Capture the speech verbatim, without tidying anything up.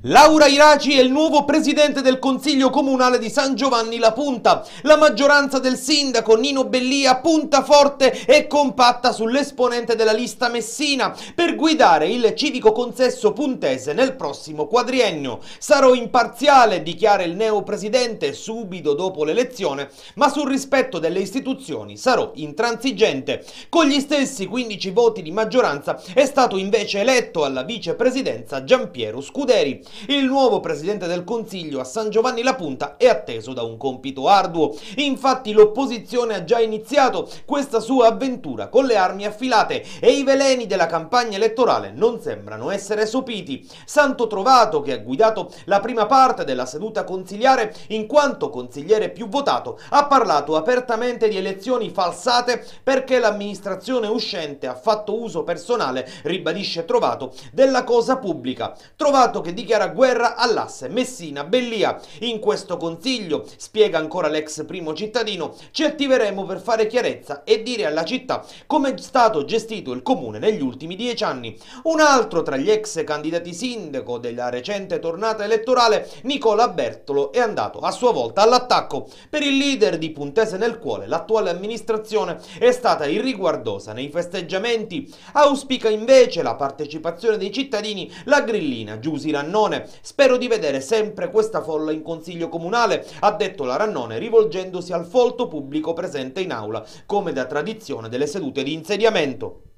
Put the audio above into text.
Laura Iraci è il nuovo presidente del Consiglio Comunale di San Giovanni La Punta. La maggioranza del sindaco Nino Bellia punta forte e compatta sull'esponente della lista Messina per guidare il civico consesso puntese nel prossimo quadriennio. Sarò imparziale, dichiara il neopresidente subito dopo l'elezione, ma sul rispetto delle istituzioni sarò intransigente. Con gli stessi quindici voti di maggioranza è stato invece eletto alla vicepresidenza Giampiero Scuderi. Il nuovo presidente del Consiglio a San Giovanni La Punta è atteso da un compito arduo. Infatti l'opposizione ha già iniziato questa sua avventura con le armi affilate e i veleni della campagna elettorale non sembrano essere sopiti. Santo Trovato, che ha guidato la prima parte della seduta consiliare in quanto consigliere più votato, ha parlato apertamente di elezioni falsate perché l'amministrazione uscente ha fatto uso personale, ribadisce Trovato, della cosa pubblica. Trovato che dichiara guerra all'asse Messina-Bellia. In questo consiglio, spiega ancora l'ex primo cittadino, ci attiveremo per fare chiarezza e dire alla città come è stato gestito il comune negli ultimi dieci anni. Un altro tra gli ex candidati sindaco della recente tornata elettorale, Nicola Bertolo, è andato a sua volta all'attacco. Per il leader di Puntese nel Cuore, l'attuale amministrazione è stata irriguardosa nei festeggiamenti. Auspica invece la partecipazione dei cittadini la grillina Giusy Rannone. Spero di vedere sempre questa folla in consiglio comunale, ha detto la Rannone rivolgendosi al folto pubblico presente in aula, come da tradizione delle sedute di insediamento.